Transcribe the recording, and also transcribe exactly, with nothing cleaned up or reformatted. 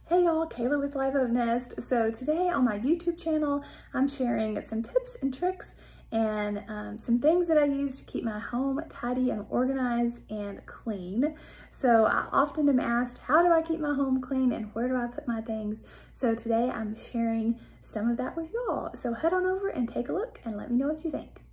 Hey y'all, Kayla with Live Oak Nest. So today on my YouTube channel, I'm sharing some tips and tricks and um, some things that I use to keep my home tidy and organized and clean. So I often am asked, how do I keep my home clean and where do I put my things? So today I'm sharing some of that with y'all. So head on over and take a look and let me know what you think.